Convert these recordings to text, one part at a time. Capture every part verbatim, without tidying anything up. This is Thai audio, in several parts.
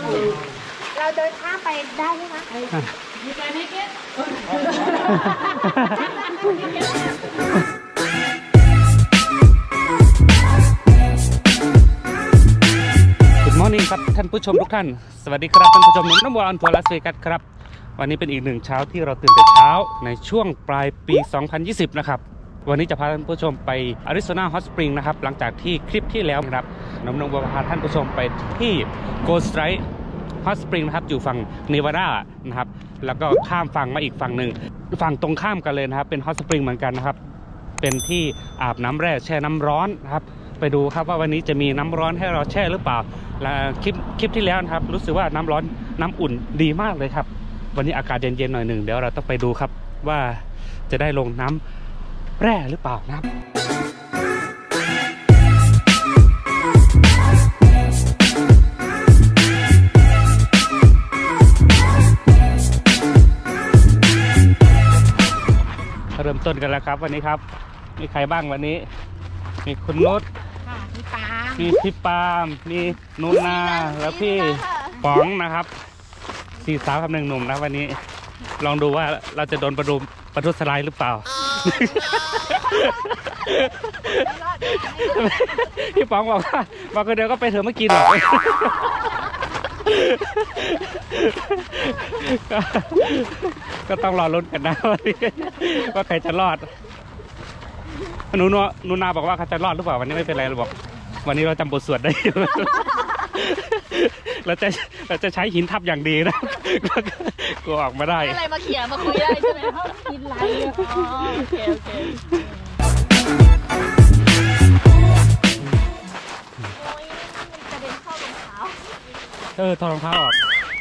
เราเดินข้ามไปได้ไหมคะมีไปไหมเก๊มอร์นิ่งครับท่านผู้ชมทุกท่านสวัสดีครับท่านผู้ชมนุ่มน้ำวอลทัวร์ลาสเวกัสครับวันนี้เป็นอีกหนึ่งเช้าที่เราตื่นแต่เช้าในช่วงปลายปีสองพันยี่สิบนะครับวันนี้จะพาท่านผู้ชมไปอาริโซนาฮอตสปริงนะครับหลังจากที่คลิปที่แล้วนะครับนุ่มน้ำวอลพาท่านผู้ชมไปที่โกลด์สไตรท์ฮอตสปริงนะครับอยู่ฝั่งเนวาดานะครับแล้วก็ข้ามฝั่งมาอีกฝั่งหนึ่งฝั่งตรงข้ามกันเลยนะครับเป็นฮอตสปริงเหมือนกันนะครับเป็นที่อาบน้ำแร่แช่น้ำร้อนนะครับไปดูครับว่าวันนี้จะมีน้ำร้อนให้เราแช่หรือเปล่าและคลิปคลิปที่แล้วนะครับรู้สึกว่าน้ำร้อนน้ำอุ่นดีมากเลยครับวันนี้อากาศเย็นๆหน่อยหนึ่งเดี๋ยวเราต้องไปดูครับว่าจะได้ลงน้ำแร่หรือเปล่านะครับเริ่มต้นกันแล้วครับวันนี้ครับมีใครบ้างวันนี้มีคุณนุชมีปาล์มมีพี่ปาล์มมีนุนาแล้วพี่ป๋องนะครับสี่สาวกับหนึ่งหนุ่มนะวันนี้ลองดูว่าเราจะโดนประดุมประทุษร้ายหรือเปล่า พี่ป๋องบอกว่าบอกคนเดียวก็ไปเถอะไม่กินหรอกก็ต้องรอลุ้นกันนะว่าใครจะรอดหนูนูนาบอกว่าเขาจะรอดหรือเปล่าวันนี้ไม่เป็นไรเราบอกวันนี้เราจำบทสวดได้ เราจะเราจะใช้หินทับอย่างดีนะกลัวออกมาได้อะไรมาเขี่ยมาคุยได้ใช่ไหมเขากินไรอ๋อโอเคโอเคโอ้ยมันกระเด็นเข้ารองเท้าเออถอดรองเท้าออก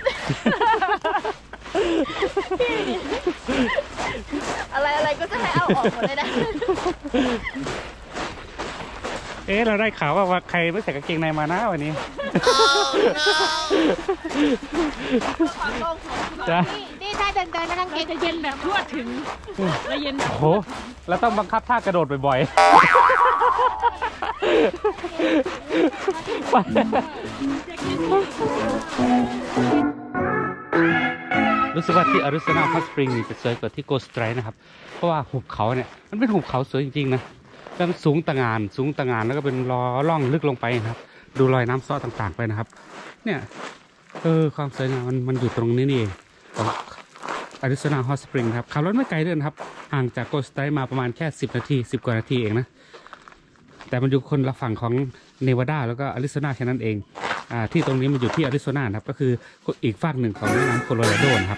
อะไรอะไรก็จะให้เอาออกหมดเลยนะเอ๊ะเราได้ข่าวว่าใครไม่ใส่กางเกงในมานะวันนี้จ้ะนี่ได้เดินเดินนะกางเกงจะเย็นแบบทั่วถึงและเย็นแบบโอ้โหแล้วต้องบังคับท่ากระโดดบ่อยๆรู้สึกว่าที่อาริโซนาฮอตสปริงนี่จะสวยกว่าที่โกลด์สไตรท์นะครับเพราะว่าหุบเขาเนี่ยมันเป็นหุบเขาสวยจริงๆนะแล้วมันสูงตะงานสูงตะงานแล้วก็เป็นล้อล่องลึกลงไปนะครับดูรอยน้ำซ้อต่างๆไปนะครับเนี่ยเออความสวยงามมันมันอยู่ตรงนี้นี่เองของอาริโซนาฮอตสปริงครับขับรถไม่ไกลด้วยครับห่างจากโกลด์สไตรท์มาประมาณแค่สิบนาทีสิบกว่านาทีเองนะแต่มันอยู่คนละฝั่งของเนวาดาแล้วก็อาริโซนาแค่นั้นเองอ่าที่ตรงนี้มันอยู่ที่อาริโซนาครับก็คืออีกฝั่งหนึ่งของแม่น้ำโคโลราโดนะครับ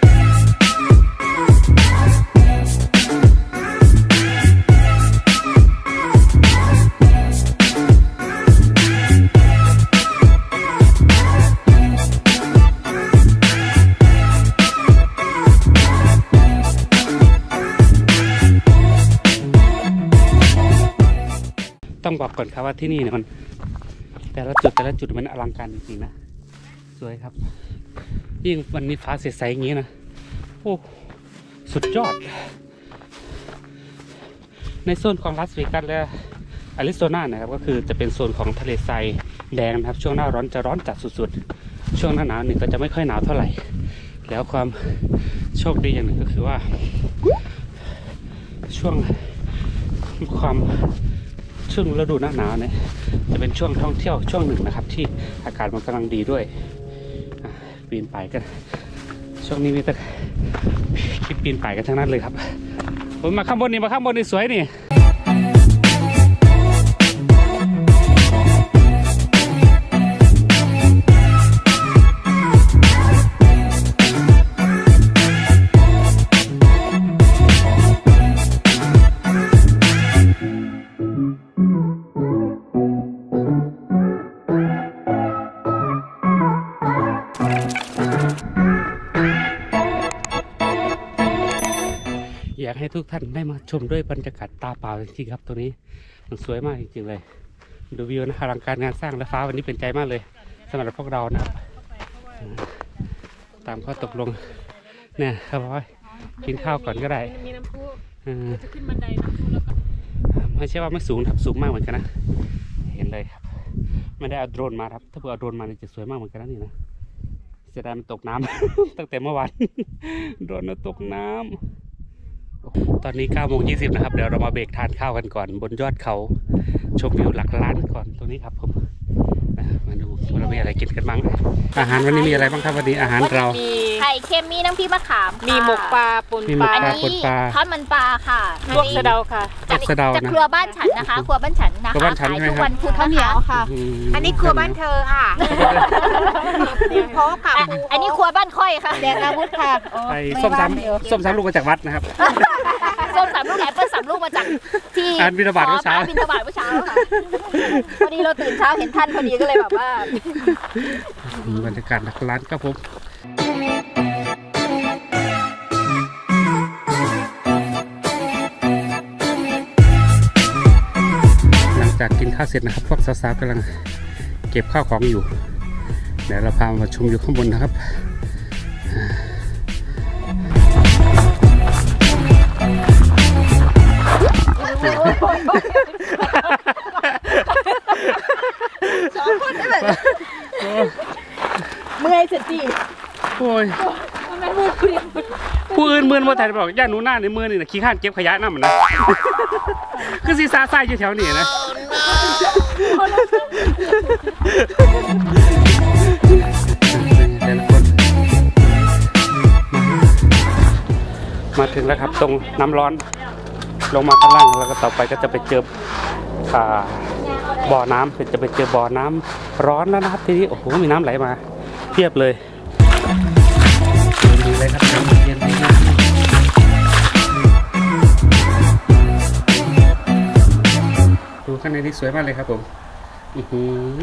ต้องบอกก่อนครับว่าที่นี่เนี่ยมันแต่ละจุดแต่ละจุดมันอลังการจริงๆนะสวยครับยิ่งวันนี้ฟ้าใสๆอย่างนี้นะโอ้สุดยอดในโซนของลาสเวกัสและอาริโซนานะครับก็คือจะเป็นโซนของทะเลทรายแดงนะครับช่วงหน้าร้อนจะร้อนจัดสุดๆช่วงหน้าหนาวนี่ก็จะไม่ค่อยหนาวเท่าไหร่แล้วความโชคดีอย่างหนึ่งก็คือว่าช่วงความช่วงฤดูหน้าหนาวเนี่ยจะเป็นช่วงท่องเที่ยวช่วงหนึ่งนะครับที่อากาศมันกำลังดีด้วยปีนป่ายกันช่วงนี้มีแต่คลิปปีนป่ายกันทั้งนั้นเลยครับผมมาข้างบนนี่มาข้างบนนี่สวยนี่อยากให้ทุกท่านได้มาชมด้วยบรรยากาศตาเปล่าจริงๆครับตรงนี้มันสวยมากจริงๆเลยดูวิวนะอลังการงานสร้างและฟ้าวันนี้เป็นใจมากเลยสำหรับพวกเรานะครับตามข้อตกลงเนี่ยครับว่ากินข้าวก่อนก็ได้มีน้ำพุจะขึ้นบันไดน้ำพุแล้วก็ไม่ใช่ว่าไม่สูงครับสูงมากเหมือนกันนะเห็นเลยครับไม่ได้เอาโดรนมาครับถ้าเผื่อเอาโดรนมาเนี่ยจะสวยมากเหมือนกันนะนี่นะสียดายมันตกน้ำ ตั้งแต่เมื่อวานโดนตกน้ำตอนนี้เก้าโมงยี่สิบนะครับเดี๋ยวเรามาเบรกทานข้าวกันก่อนบนยอดเขาชมวิวหลักล้านก่อนตรงนี้ครับผมมาดูเรามีอะไรกินกันบ้างอาหารวันนี้มีอะไรบ้างครับวันนี้อาหารเรามีไข่เค็มมีน้ำพริกมะขามมีหมกปลาปนปลาอันนี้ทอดมันปลาค่ะลวกสะเดาค่ะจากจากครัวบ้านฉันนะคะครัวบ้านฉันนะคะขายทุกวันพุธข้าวเหนียวค่ะอันนี้ครัวบ้านเธอค่ะเพราะค่ะอันนี้ครัวบ้านค่อยค่ะแดงอาวุธค่ะไอ้ส้มสามส้มสามลูกมาจากวัดนะครับส้มสามลูกแอปเปิ้ลสามลูกมาจากที่อ่านบิณฑบาตเมื่อเช้าบิณฑบาตเมื่อเช้าค่ะพอดีเราตื่นเช้าเห็นท่านพอดีก็เลยแบบว่าบรรยากาศหลักล้านครับผมหลังจากกินข้าวเสร็จนะครับพวกสาวๆกำลังเก็บข้าวของอยู่เดี๋ยวเราพามาชมอยู่ข้างบนนะครับสองคนได้แบบเมื่อยเสร็จจีโอ้ยมันมือคุยผู้อื่นมือมาแต่บอกย่าหนูหน้าในมือนี่นะขี้ข้านเก็บขยะน้ำมันนะคือซีซ่าซ่าอยู่แถวนี้นะแต่ละคนมาถึงแล้วครับตรงน้ำร้อนลงมาข้างล่างแล้วก็ต่อไปก็จะไปเจอบ่อน้ำจะไปเจอบ่อน้ำร้อนแล้วนะครับทีนี้โอ้โหมีน้ำไหลมาเพียบเลยดีเลยครับน้ำเย็นดีมากดูข้างในนี่สวยมากเลยครับผมอือหือ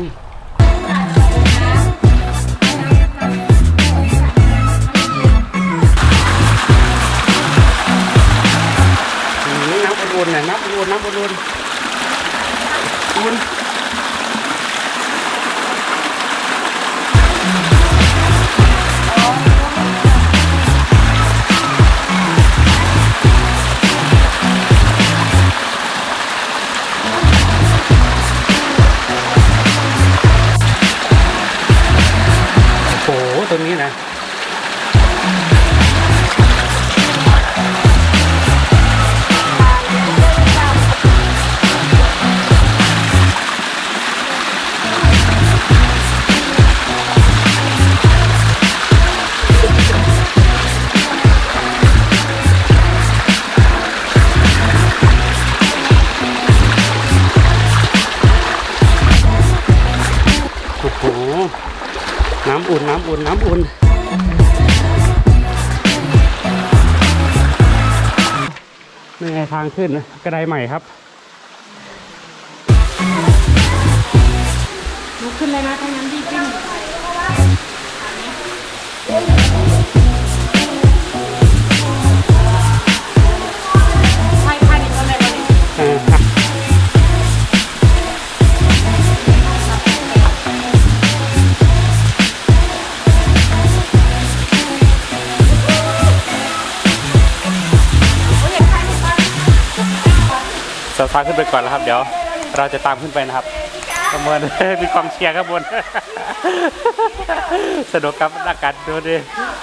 น้ำอุ่นๆเนี่ยน้ำอุ่นน้ำอุ่นอุ่นโอ้โหตรงนี้นะน้ำอุ่นน้ำอุ่นน้ำอุ่นนี่ไงทางขึ้นกระไดใหม่ครับลุกขึ้นเลยนะถ้างั้นดีขึ้นใช่ใช่นี่ก็เลยสาวๆขึ้นไปก่อนแล้วครับเดี๋ยวเราจะตามขึ้นไปนะครับขบวนมีกองเชียร์ข้างบนสนุกกับอากาศดูดิ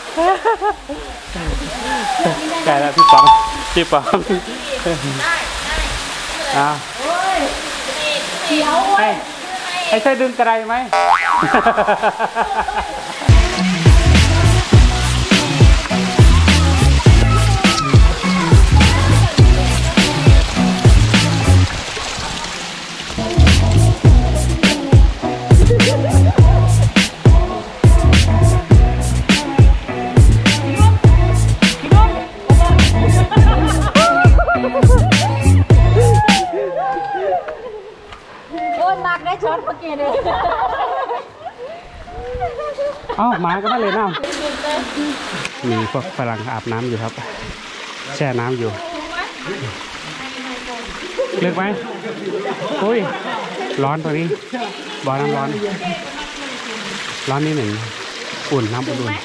ใกล้แล้วพี่ปองพี่ปองอ้าวให้ให้ช่วยดึงกระไดไหมช็อตเมื่อกี้เลยอ้าวมาก็ไม่เลยน้ำมีพวกฝรั่งอาบน้ำอยู่ครับแช่น้ำอยู่เลือกไหมอุ้ยร้อนตัวนี้บ่อน้ำร้อนร้อนนี่หนึ่งอุ่นน้ำอุ่น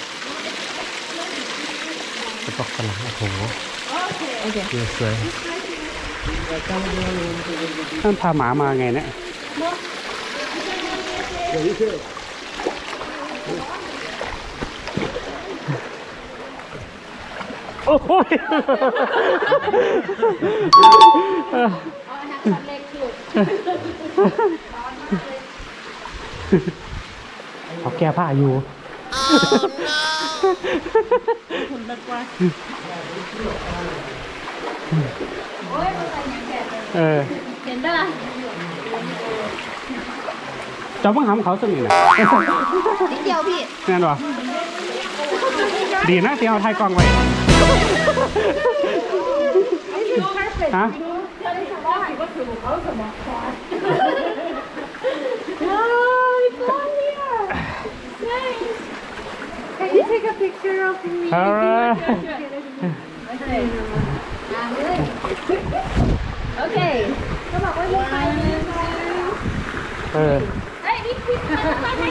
พวกฝรั่งโอ้โหสวยท่านพาหมามาไงเนี่ยโอ้โหเขาแก้ผ้าอยู่เออเห็นได้ละจอมบังหำเขาสนิทนะนิดเดียวพี่แน่นอนดีนะที่เอาไทยกล้องไว้ฮะ Can you take a picture of me? Alright. Okay. เขาบอกว่ามีใครมีใครเออเฮ้ยนี่พี่มาให้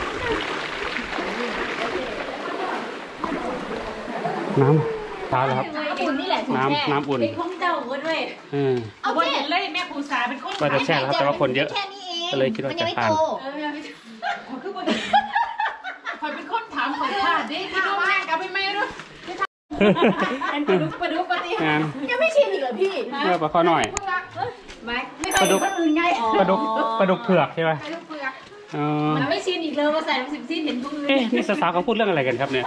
น้ำช้าแล้วครับอุ่นนี่แหละน้ำน้ำอุ่นเป็นของเจ้าด้วยอืมเอาไว้เห็นเลยแม่ภูษาเป็นคนว่าจะแช่แล้วครับแต่ว่าคนเยอะแค่นี้เองก็เลยคิดว่าจะทานเออยังไม่ขอคือบ่เห็นคอยเป็นคนถามขอยพลาดดิพี่ดูแม่กับพี่แม่ด้วยอันปลาดุกปลาดุกปลาดิงานยังไม่ชินอีกเหรอพี่เพื่อปลาข้อหน่อยไม่ไม่เคยเห็นคนอื่นไงปลาดุกปลาดุกเผือกใช่ไหมปลาดุกเปลือกอ๋อมันไม่ชินอีกเลยว่าใส่สิบซีนเห็นคนอื่นเอ๊ะนี่สาวๆเขาพูดเรื่องอะไรกันครับเนี่ย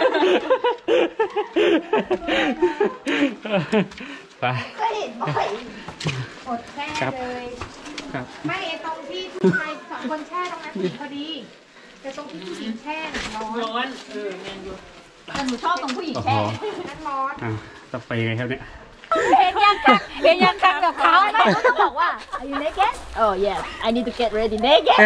ไปก็เห็นบ่อยอดแช่เลยไม่ไอตรงที่ผู้ชายสองคนแช่ตรงนั้นผิดพอดีแต่ตรงที่ผู้หญิงแช่ร้อนร้อนเออแมนยูแต่หนูชอบตรงผู้หญิงแช่นั่นร้อนอ่ะจะไปไงครับเนี่ยเห็นยังกันเห็นยังกันกับเขาไหมเขาต้องบอกว่า Are you naked? Oh yes I need to get ready naked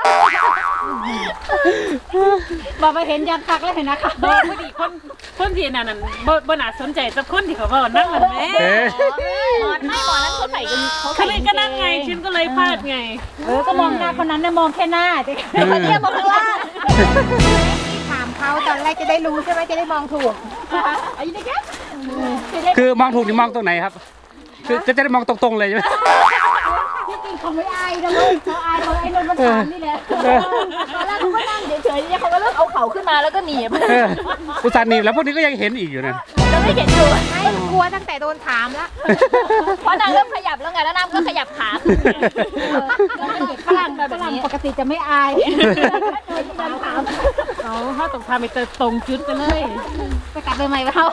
บอกไปเห็นยังคักแล้วเห็นนะคะบอกพอดีคนคนที่นั่นน่ะบ่บ่น่าสนใจสักคนที่เขาบอกนั่งกันแม่หมอนไม่หมอนนั้นเขาใส่กันเขาเขาเลยก็นั่งไงชินก็เลยพลาดไงเออก็มองหน้าคนนั้นนะมองแค่หน้าแต่เขาเทียบมองข้างล่างถามเขาตอนแรกจะได้รู้ใช่ไหมจะได้มองถูก Are you naked? คือมองถูกนี่มองตรงไหนครับคือจะจะได้มองตรงๆเลยใช่ไหมที่จริงเขาไม่อายนะลูกเขาอายเขาไอ้นนท์มันถามนี่แหละตอนแรกเขาก็นั่งเฉยๆเนี่ยเขาก็เริ่มเอาเข่าขึ้นมาแล้วก็หนีบเอออุตส่าห์หนีบแล้วพวกนี้ก็ยังเห็นอีกอยู่นะแล้วไม่เห็นอยู่ไม่กลัวตั้งแต่โดนถามแล้วเพราะนางเริ่มขยับแล้วไงแล้วนางก็ขยับขาขึ้นฝรั่งฝรั่งปกติจะไม่อายเขาเขาต้องทำไปตรงจุดไปเลยไปกลับไปใหม่เขา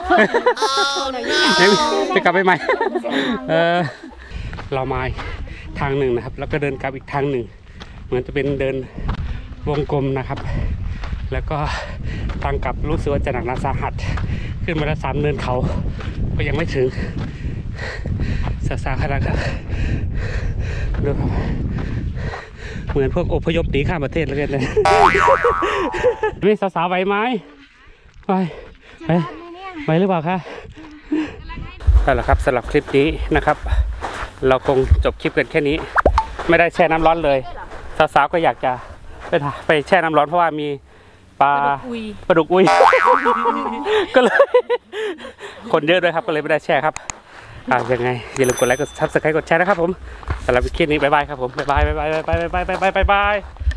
จะกลับไปใหม่เออเรามาทางหนึ่งนะครับแล้วก็เดินกลับอีกทางหนึ่งเหมือนจะเป็นเดินวงกลมนะครับ แล้วก็ทางกลับรู้สึกว่าจะหนักหนาสาหัสขึ้นมาแล้วสามเนินเขาก็ยังไม่ถึงสาสาขนาดครับดูครับเหมือนพวกอพยพหนีข้ามประเทศเลยเลยนี่สาวๆไหวไหมไหวไหวไหวหรือเปล่าคะนั่นแหละครับสำหรับคลิปนี้นะครับเราคงจบคลิปกันแค่นี้ไม่ได้แช่น้ำร้อนเลยสาวๆก็อยากจะไปไปแช่น้ำร้อนเพราะว่ามีปลาปลาดุกอุยก็เลยคนเยอะด้วยครับก็เลยไม่ได้แช่ครับอ่ายังไงอย่าลืมกดไลค์กดซับสไครต์กดแชร์นะครับผมสำหรับคลิปนี้บ๊ายบายครับผมบ๊ายบายบ๊ายบายบ๊ายบายบ๊ายบายบ๊ายบาย